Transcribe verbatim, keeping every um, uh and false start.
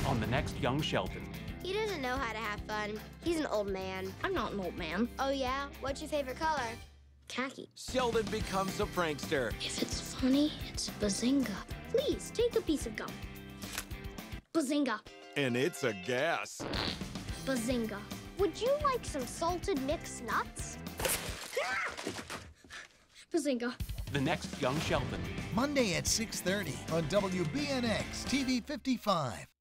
on the next Young Sheldon. He doesn't know how to have fun. He's an old man. I'm not an old man. Oh, yeah? What's your favorite color? Khaki. Sheldon becomes a prankster. If it's funny, it's bazinga. Please, take a piece of gum. Bazinga. And it's a gas. Bazinga. Would you like some salted mixed nuts? Bazinga. The next Young Sheldon. Monday at six thirty on W B N X T V fifty-five.